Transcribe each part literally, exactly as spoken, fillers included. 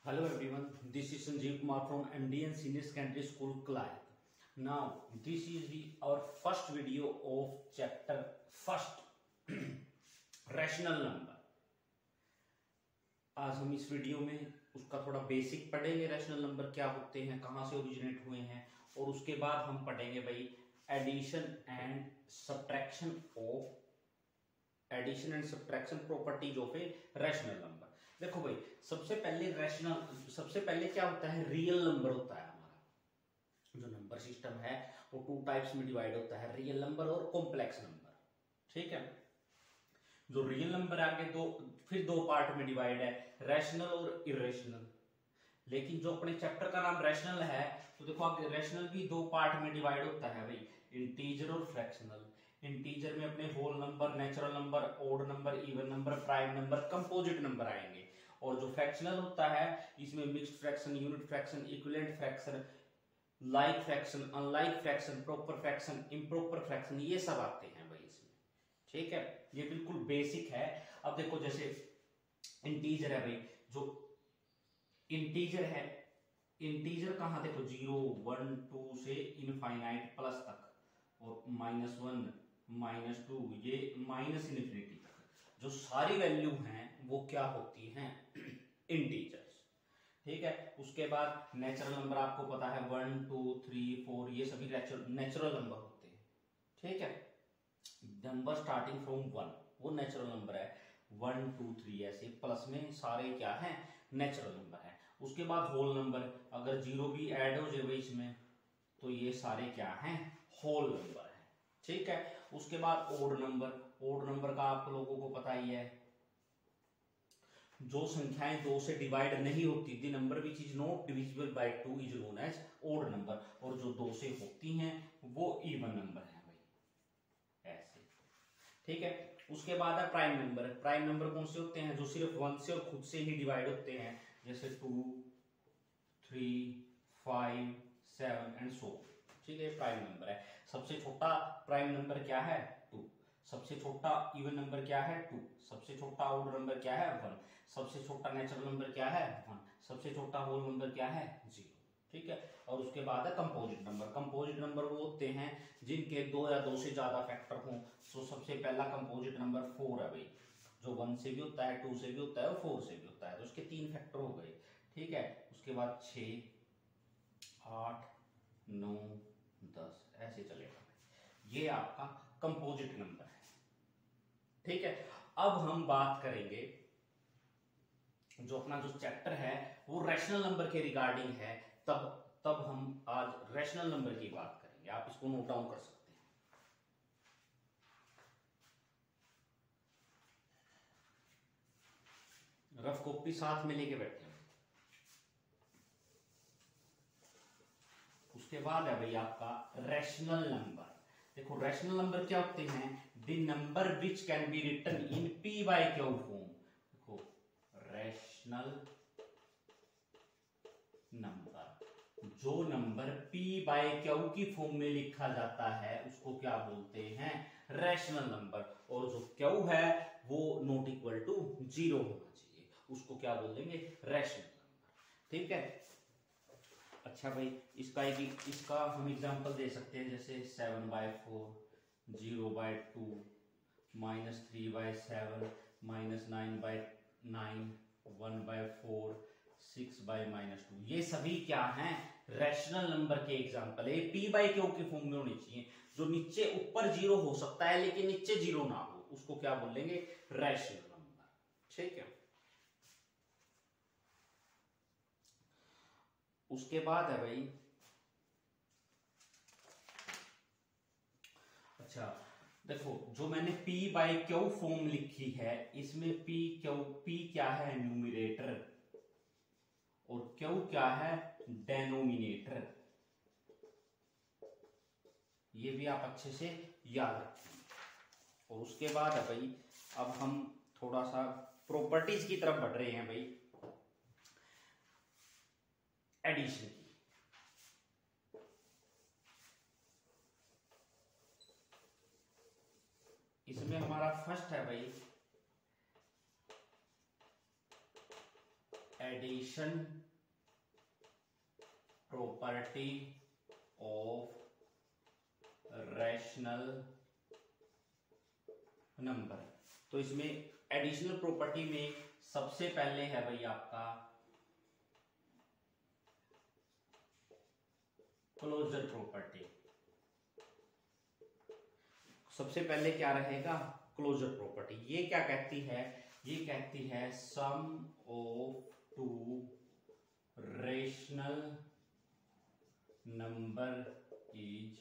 Hello everyone, this is Sanjeev Kumar from M D N Senior Secondary School, Clyde. Now, this is the, our first video of chapter first, rational number. आज हम इस video में उसका थोड़ा basic पढ़ेंगे, rational number क्या होते हैं, कहाँ से ओरिजिनेट हुए हैं, और उसके बाद हम पढ़ेंगे भाई addition and subtraction of addition and subtraction properties of a rational number. देखो भाई, सबसे पहले रैशनल सबसे पहले क्या होता है, रियल नंबर होता है। हमारा जो नंबर सिस्टम है वो टू टाइप्स में डिवाइड होता है, रियल नंबर और कॉम्प्लेक्स नंबर। ठीक है, जो रियल नंबर आगे दो फिर दो पार्ट में डिवाइड है, रैशनल और इरेशनल। लेकिन जो अपने चैप्टर का नाम रैशनल है, तो देखो आगे रैशनल भी दो पार्ट में डिवाइड होता है भाई, इंटीजर और फ्रैक्शनल। इंटीजर में अपने whole number, natural number, odd number, even number, prime number, composite number आएंगे। और जो फ्रैक्शनल होता है इसमें mixed fraction, unit fraction, equivalent fraction, like fraction, unlike fraction, proper fraction, improper fraction, ये सब आते हैं भाई इसमें। ठीक है, ये बिल्कुल बेसिक है। अब देखो जैसे इंटीजर है भाई, जो इंटीजर है, इंटीजर कहां देखो जीरो वन टू से इनफाइनाइट प्लस तक, और माइनस वन माइनस टू ये माइनस इन्फिनिटी तक जो सारी वैल्यू हैं वो क्या होती हैं, इंटीजर्स। ठीक है, उसके बाद नेचुरल नंबर आपको पता है वन टू थ्री फोर ये सभी नेचुरल नंबर होते हैं। ठीक है, नंबर स्टार्टिंग फ्रॉम वन वो नेचुरल नंबर है, वन टू थ्री ऐसे प्लस में सारे क्या है, नेचुरल नंबर है। उसके बाद होल नंबर, अगर जीरो भी ऐड हो जाए इसमें तो ये सारे क्या हैं, होल नंबर है। ठीक है, उसके बाद ओड नंबर, ओड नंबर का आप लोगों को पता ही है, जो संख्याएं दो से डिवाइड नहीं होती, the number which is not divisible by two is known as odd number, और जो दो से होती हैं वो इवन नंबर है भाई, ऐसे। ठीक है, उसके बाद है प्राइम नंबर। प्राइम नंबर कौन से होते हैं, जो सिर्फ वन से और खुद से ही डिवाइड होते हैं, जैसे two, three, five, seven and so. ठीक है, प्राइम नंबर है। सबसे छोटा प्राइम नंबर क्या है, टू। सबसे छोटा इवन नंबर क्या है, टू। सबसे छोटा ऑड नंबर क्या है, वन। सबसे छोटा नेचुरल नंबर क्या है, वन। सबसे छोटा होल नंबर क्या है, जीरो। ठीक है, और उसके बाद है कंपोजिट नंबर। कंपोजिट नंबर वो होते हैं जिनके दो या दो से ज्यादा फैक्टर हों। तो सबसे पहला कंपोजिट नंबर फोर है भाई, जो वन से भी होता है, टू से भी होता है और फोर से भी होता है, तो उसके तीन फैक्टर हो गए। ठीक है, उसके बाद छः, आठ, नौ, दस ऐसे चलेगा, ये आपका कंपोजिट नंबर है। ठीक है, अब हम बात करेंगे, जो अपना जो चैप्टर है वो रैशनल नंबर के रिगार्डिंग है, तब तब हम आज रैशनल नंबर की बात करेंगे। आप इसको नोट डाउन कर सकते हैं। रफ कॉपी साथ में लेके बैठे हैं। उसके बाद है भाई आपका रैशनल नंबर। देखो रैशनल नंबर क्या होते हैं, the number which can be written in P by Q form. देखो रैशनल नंबर, जो नंबर p बाय क्यू की फॉर्म में लिखा जाता है उसको क्या बोलते हैं, रैशनल नंबर। और जो क्यू है वो नॉट इक्वल टू जीरो होना चाहिए, उसको क्या बोलेंगे, रैशनल नंबर। ठीक है, अच्छा भाई, इसका एक इसका हम एग्जांपल दे सकते हैं, जैसे seven by four, zero by two, minus three by seven, minus nine by nine, one by four, six by minus two. ये सभी क्या हैं, रैशनल नंबर के एग्जांपल है। पी बाय क्यू की फॉर्म में होनी चाहिए, जो नीचे ऊपर जीरो हो सकता है लेकिन नीचे जीरो ना हो, उसको क्या बोलेंगे, रैशनल नंबर। ठीक है, उसके बाद है भाई, अच्छा देखो जो मैंने p बाय क्यू फॉर्म लिखी है, इसमें p क्यू, p क्या है, न्यूमरेटर, और q क्या है, डेनोमिनेटर। ये भी आप अच्छे से याद रखें। और उसके बाद है भाई, अब हम थोड़ा सा प्रॉपर्टीज की तरफ बढ़ रहे हैं भाई, एडिशन की। इसमें हमारा फर्स्ट है भाई addition property of rational number. तो इसमें एडिशनल प्रॉपर्टी में सबसे पहले है भाई आपका क्लोजर प्रॉपर्टी। सबसे पहले क्या रहेगा? Closure property. ये क्या कहती है? ये कहती है sum of two rational number is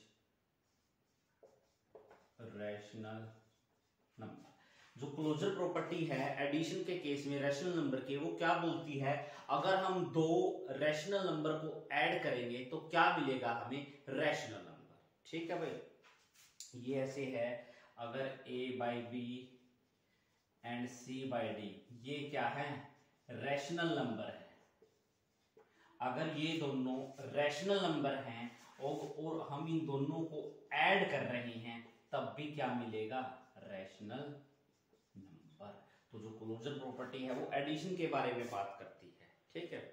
rational number. जो क्लोजर प्रॉपर्टी है एडिशन के केस में रैशनल नंबर के, वो क्या बोलती है? अगर हम दो रैशनल नंबर को ऐड करेंगे तो क्या मिलेगा हमें? Rational number. ठीक है भाई, ये ऐसे है, अगर a by B and c by D, ये क्या है? रैशनल नंबर है। अगर ये दोनों रैशनल नंबर हैं और, और हम इन दोनों को ऐड कर रहे हैं, तब भी क्या मिलेगा? Rational number. तो जो क्लोजर प्रॉपर्टी है वो एडिशन के बारे में बात करती है। ठीक है,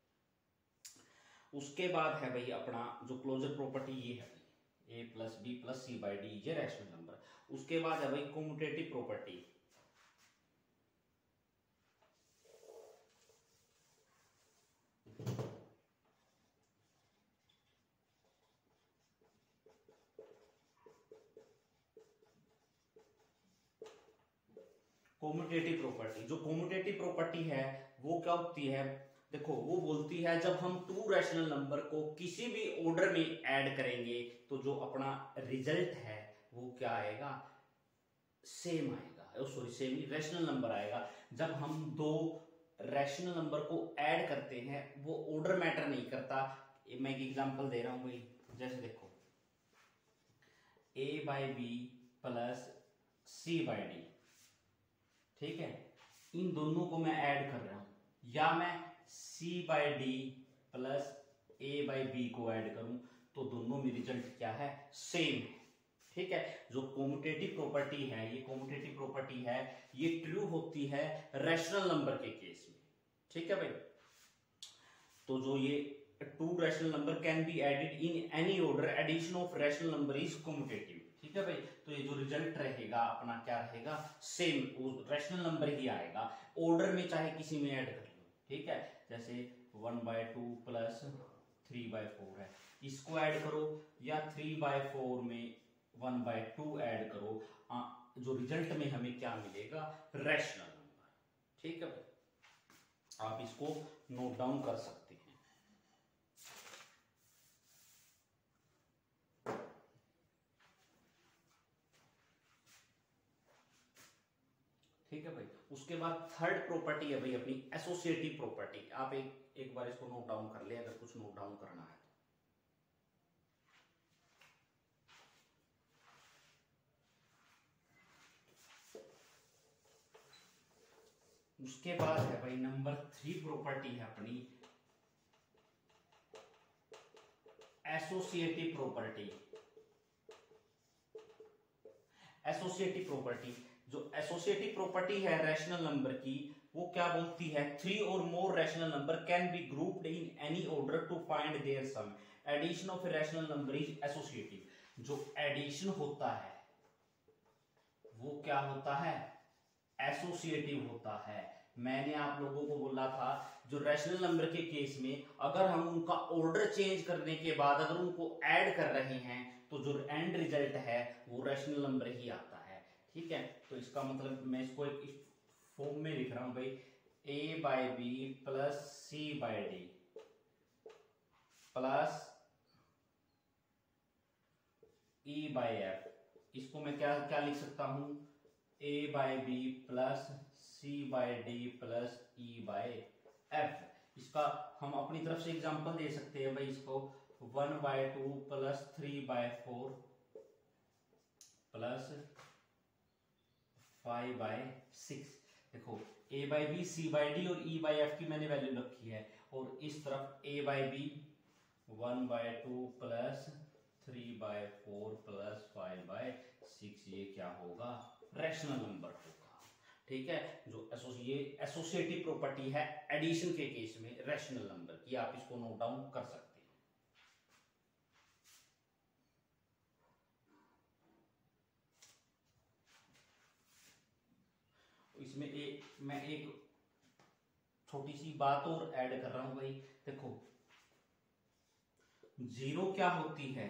उसके बाद है भाई अपना जो क्लोजर प्रॉपर्टी, ये है A plus B plus C by D, ये रैशनल नंबर। उसके बाद है भाई कम्यूटेटिव प्रॉपर्टी। कम्यूटेटिव प्रॉपर्टी, जो कम्यूटेटिव प्रॉपर्टी है वो क्या होती है? देखो, वो बोलती है जब हम टू रैशनल नंबर को किसी भी ऑर्डर में ऐड करेंगे तो जो अपना रिजल्ट है वो क्या आएगा? सेम आएगा। सॉरी, सेम रैशनल नंबर आएगा। जब हम दो रैशनल नंबर को ऐड करते हैं वो ऑर्डर मैटर नहीं करता। मैं एक एग्जांपल दे रहा हूं भाई, जैसे देखो a by B plus C by D. ठीक है, इन दोनों को मैं ऐड कर रहा हूं, या मैं c by D plus A by B को ऐड करूं, तो दोनों में रिजल्ट क्या है? सेम है। ठीक है, जो कम्यूटेटिव प्रॉपर्टी है, ये कम्यूटेटिव प्रॉपर्टी है, ये ट्रू होती है रैशनल नंबर के केस में। ठीक है भाई, तो जो ये two rational number can be added in any order, addition of rational number is commutative. ठीक है भाई, तो ये जो रिजल्ट रहेगा अपना क्या रहेगा? सेम, रैशनल नंबर ही आएगा, ऑर्डर में चाहे किसी में ऐड कर लो। ठीक है, जैसे one by two plus three by four है, इसको ऐड करो, या थ्री बाय फोर में वन बाय टू ऐड करो, आ, जो रिजल्ट में हमें क्या मिलेगा? Rational number. ठीक है भाई, आप इसको नोट डाउन कर सकते हैं। ठीक है भाई, उसके बाद थर्ड प्रॉपर्टी है भाई अपनी एसोसिएटिव प्रॉपर्टी। आप एक एक बार इसको नोट डाउन कर ले, अगर कुछ नोट डाउन करना है तो। उसके बाद है भाई नंबर थ्री प्रॉपर्टी है अपनी एसोसिएटिव प्रॉपर्टी। एसोसिएटिव प्रॉपर्टी, जो एसोसिएटिव प्रॉपर्टी है रैशनल नंबर की, वो क्या बोलती है? थ्री और more rational number can be grouped in any order to find their sum. Addition of a rational number is associative. जो एडिशन होता है वो क्या होता है? एसोसिएटिव होता है। मैंने आप लोगों को बोला था जो रैशनल नंबर के केस में अगर हम उनका ऑर्डर चेंज करने के बाद अगर उनको ऐड कर रहे हैं तो जो एंड रिजल्ट है वो रैशनल नंबर ही आता है। ठीक है, तो इसका मतलब मैं इसको एक फॉर्म में लिख रहा हूं भाई, a by B plus C by D plus e by F. इसको मैं क्या क्या लिख सकता हूं? a by B plus C by D plus E by F. इसका हम अपनी तरफ से एग्जांपल दे सकते हैं भाई, इसको one by two plus three by four plus five by six. देखो a by B, C by D और e बाई एफ की मैंने वैल्यू रखी है, और इस तरफ a by B one by two plus three by four plus five by six, ये क्या होगा? रैशनल नंबर होगा। ठीक है। जो एसोसिएट एसोसिएटिव प्रॉपर्टी है एडिशन के केस में रैशनल नंबर की, आप इसको नोट डाउन कर सकते हैं। इसमें एक मैं एक छोटी सी बात और ऐड कर रहा हूं भाई, देखो जीरो क्या होती है,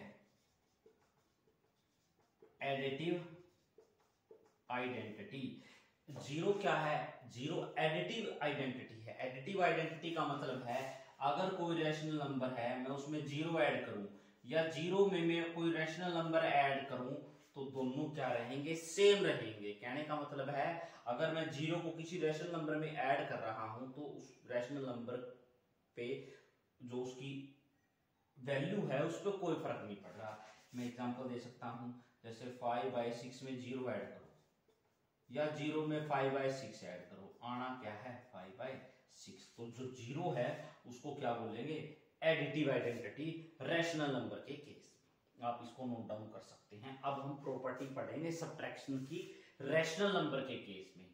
एडिटिव आइडेंटिटी। जीरो क्या है, जीरो एडिटिव आइडेंटिटी है। एडिटिव आइडेंटिटी का मतलब है अगर कोई रैशनल नंबर है मैं उसमें जीरो ऐड करूं या जीरो में मैं कोई रैशनल नंबर ऐड करूं तो दोनों क्या रहेंगे, सेम रहेंगे। कहने का मतलब है अगर मैं जीरो को किसी रैशनल नंबर में ऐड कर रहा हूं तो उस रैशनल नंबर पे जो उसकी वैल्यू है उस पर कोई फर्क नहीं पड़ रहा। मैं एग्जांपल दे सकता हूं, जैसे फाइव बाई सिक्स में जीरो ऐड करो या जीरो में फाइव बाई सिक्स ऐड करो, आना क्या है फाइव बाई सिक्स। तो जो जीरो है उसको क्या बोलेंगे, एडिटिव आइडेंटिटी रैशनल नंबर के केस में। आप इसको नोट डाउन कर सकते हैं। अब हम प्रॉपर्टी पढ़ेंगे सब्ट्रैक्शन की रैशनल नंबर के केस में।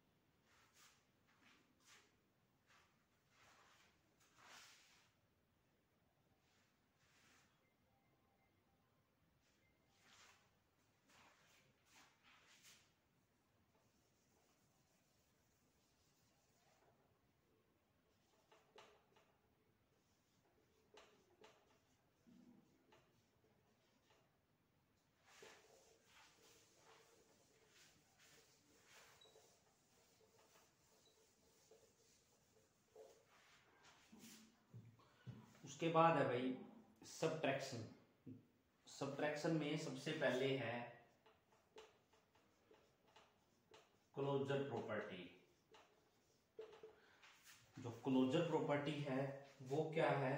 उसके बाद है भाई सब्ट्रैक्शन। सब्ट्रैक्शन में सबसे पहले है क्लोजर प्रॉपर्टी। जो क्लोजर प्रॉपर्टी है वो क्या है,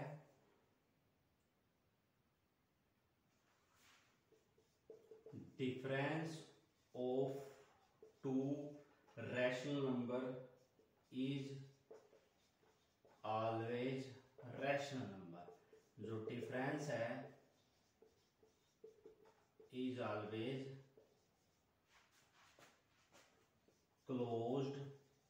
difference of two rational number is always rational number. जो डिफरेंस है is always closed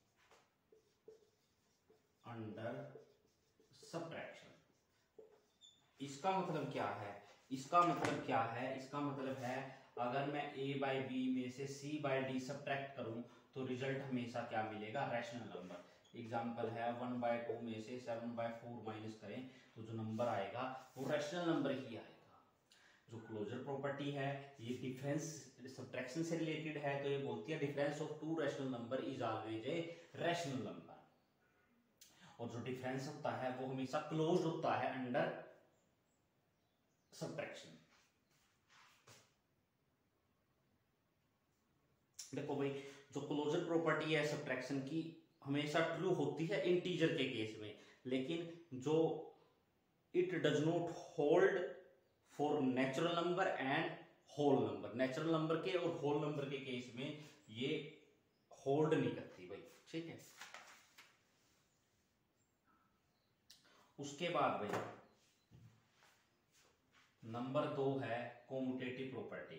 under subtraction. इसका मतलब क्या है, इसका मतलब क्या है, इसका मतलब है अगर मैं a बाई बी में से c बाई डी सब्ट्रैक्ट करूं तो रिजल्ट हमेशा क्या मिलेगा, रैशनल नंबर। एग्जांपल है वन बाई टू में से सेवन बाई फोर माइनस करें तो जो नंबर आएगा वो रैशनल नंबर ही आएगा। जो क्लोजर प्रॉपर्टी है ये डिफरेंस सब्ट्रैक्शन से रिलेटेड है, तो ये बोलती है difference of two rational number is always a rational number. और जो डिफरेंस होता है वो हमेशा क्लोज्ड होता है अंडर सब्ट्रैक्शन। देखो भाई जो क्लोजर प्रॉपर्टी है सब्ट्रैक्शन की हमेशा ट्रू होती है इंटीजर के केस में, लेकिन जो it does not hold for natural number and whole number. Natural number के और होल नंबर के केस में ये होल्ड नहीं करती भाई, ठीक है। उसके बाद भाई नंबर दो है कॉम्यूटेटिव प्रॉपर्टी।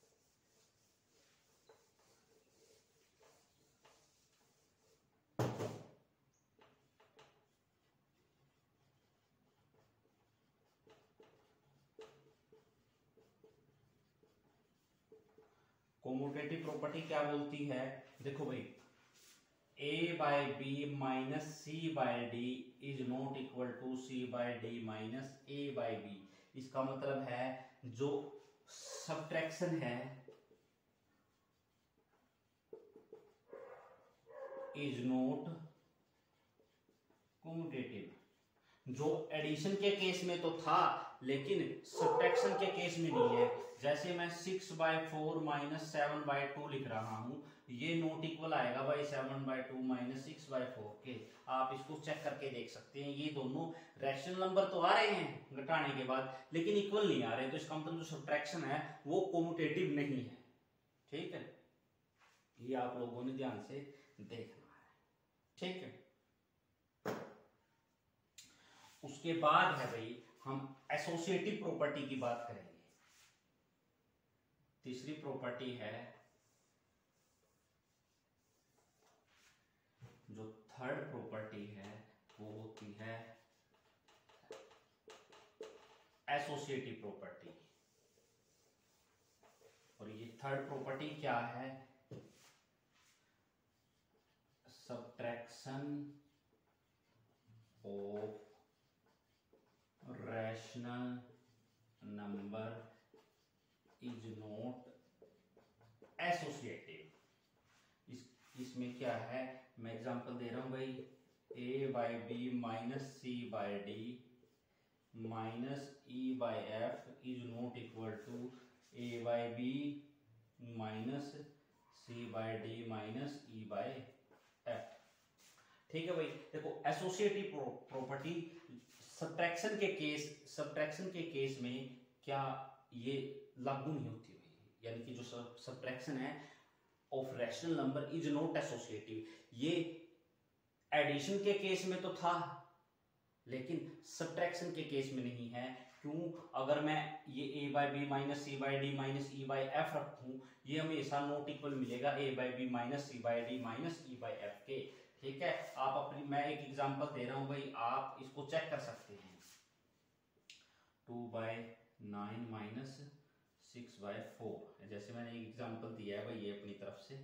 कॉम्यूटेटिव प्रॉपर्टी क्या बोलती है, देखो भाई a by B minus C by D is not equal to C by D minus a by B. इसका मतलब है जो सब्ट्रैक्शन है इज नॉट कॉम्यूटेटिव। जो एडिशन के केस में तो था लेकिन सब्ट्रैक्शन के केस में नहीं है। जैसे मैं six by four minus seven by two लिख रहा हूं, ये नोट इक्वल आएगा भाई seven by two minus six by four के। आप इसको चेक करके देख सकते हैं, ये दोनों रैशनल नंबर तो आ रहे हैं घटाने के बाद लेकिन इक्वल नहीं आ रहे, तो इसका मतलब जो सब्ट्रैक्शन है वो कॉम्यूटेटिव नहीं है, ठीक है। ये आप लोगों ने ध्यान से देखना है, ठीक है। उसके बाद है भाई हम एसोसिएटिव प्रॉपर्टी की बात करेंगे। तीसरी प्रॉपर्टी है प्रॉपर्टी है वो होती है एसोसिएटिव प्रॉपर्टी। और ये थर्ड प्रॉपर्टी क्या है? Subtraction of rational number is not associative. इस इसमें क्या है, मैं एग्जांपल दे रहा हूं भाई, A by B minus C by D minus E by F is not equal to A by B minus C by D minus E by F. ठीक है भाई, देखो एसोसिएटिव प्रॉपर्टी सब्ट्रैक्शन के केस सब्ट्रैक्शन के case में क्या ये लागू नहीं होती हुई, यानी कि जो सब्ट्रैक्शन है of rational number is not associative, ये एडिशन के केस में तो था लेकिन सब्ट्रैक्शन के केस में नहीं है। क्यों? अगर मैं ये a by B minus C by D minus E by F रखूं, ये हमेशा नॉट इक्वल मिलेगा a by B minus C by D minus E by F के। ठीक है, आप अपनी, मैं एक एग्जांपल दे रहा हूं भाई, आप इसको चेक कर सकते हैं। Two by nine minus six by four, जैसे मैंने एक एग्जांपल दिया है भाई, ये अपनी तरफ से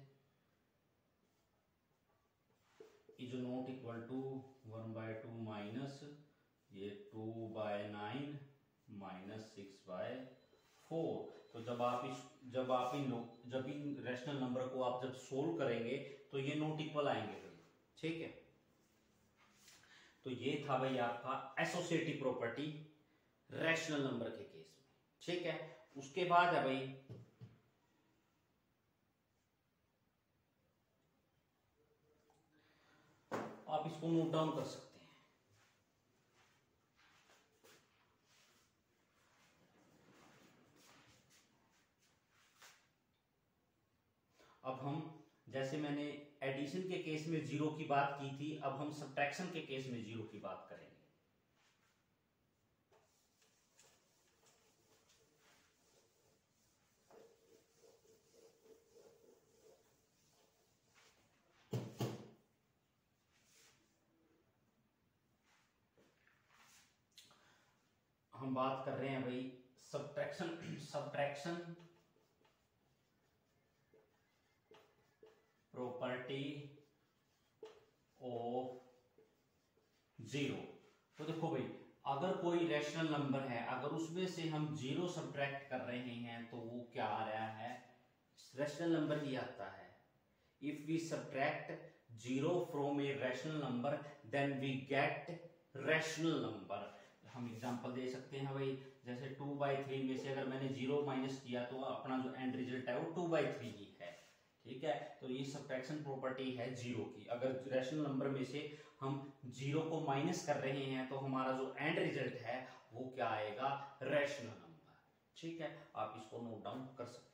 is not equal to one by two minus ये two by nine minus six by four. तो जब आप इस जब आप इन लोग जब इन रैशनल नंबर को आप जब सोल्व करेंगे तो ये नॉट इक्वल आएंगे भाई। ठीक है, तो ये था भाई आपका एसोसिएटिव प्रॉपर्टी रैशनल नंबर के केस में। ठीक है, उसके बाद है भाई आप इसको नोट डाउन कर सकते हैं। अब हम, जैसे मैंने एडिशन के केस में जीरो की बात की थी, अब हम सब्ट्रैक्शन के केस में जीरो की बात करेंगे। हम बात कर रहे हैं भाई subtraction subtraction property of zero. तो देखो भाई, अगर कोई रैशनल नंबर है, अगर उसमें से हम जीरो सब्ट्रैक्ट कर रहे हैं तो वो क्या आ रहा है, रैशनल नंबर ही आता है। If we subtract zero from a rational number then we get rational number. हम एग्जांपल दे सकते हैं भाई, जैसे टू बाई थ्री में से अगर मैंने जीरो माइनस किया तो अपना जो एंड रिजल्ट है वो टू बाई थ्री ही है। ठीक है, तो ये सब्ट्रैक्शन प्रॉपर्टी है जीरो की। अगर रैशनल नंबर में से हम जीरो को माइनस कर रहे हैं तो हमारा जो एंड रिजल्ट है वो क्या आएगा, रैशनल नंबर। ठीक है, आप इसको नोट डाउन कर सकते हैं।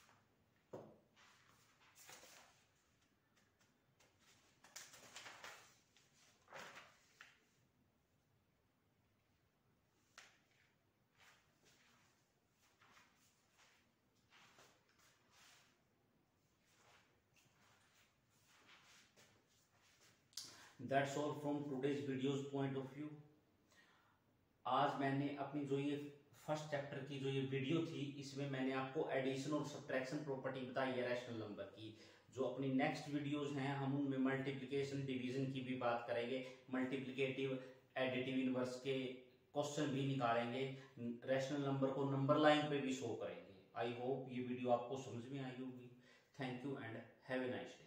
That's all from today's videos point of view। आज मैंने अपनी जो ये फर्स्ट चैप्टर की जो ये वीडियो थी, इसमें मैंने आपको एडिशन और सब्ट्रैक्शन प्रॉपर्टी बताई है रैशनल नंबर की। जो अपनी नेक्स्ट वीडियोस हैं हम उनमें मल्टीप्लिकेशन डिवीजन की भी बात करेंगे, मल्टीप्लिकेटिव एडिटिव इनवर्स के क्वेश्चन भी निकालेंगे, रैशनल नंबर को नंबर लाइन पे भी शो करेंगे। आई होप ये वीडियो आपको समझ में आई होगी। Thank you and have a nice day.